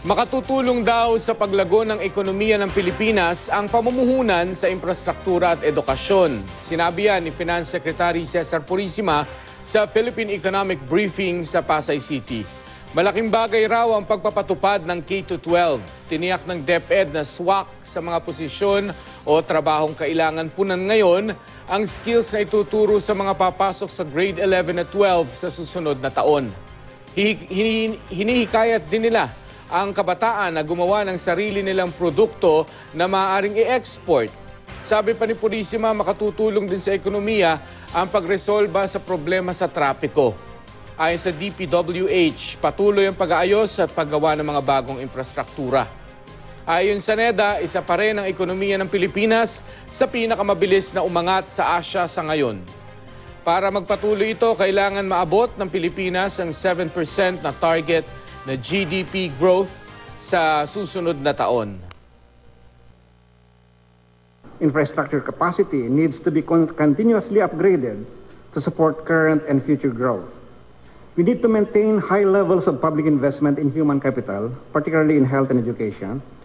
Makatutulong daw sa paglago ng ekonomiya ng Pilipinas ang pamumuhunan sa infrastruktura at edukasyon. Sinabi yan ni Finance Secretary Cesar Purisima sa Philippine Economic Briefing sa Pasay City. Malaking bagay raw ang pagpapatupad ng K-12. Tiniyak ng DepEd na swak sa mga posisyon o trabahong kailangan punan ngayon ang skills na ituturo sa mga papasok sa grade 11 at 12 sa susunod na taon. Hinihikayat din nila ang kabataan na gumawa ng sarili nilang produkto na maaaring i-export. Sabi pa ni Purisima, makatutulong din sa ekonomiya ang pagresolba sa problema sa trapiko. Ayon sa DPWH, patuloy ang pag-aayos at paggawa ng mga bagong infrastruktura. Ayon sa NEDA, isa pa rin ang ekonomiya ng Pilipinas sa pinakamabilis na umangat sa Asia sa ngayon. Para magpatuloy ito, kailangan maabot ng Pilipinas ang 7% na target na GDP growth sa susunod na taon. Infrastructure capacity needs to be continuously upgraded to support current and future growth. We need to maintain high levels of public investment in human capital, particularly in health and education,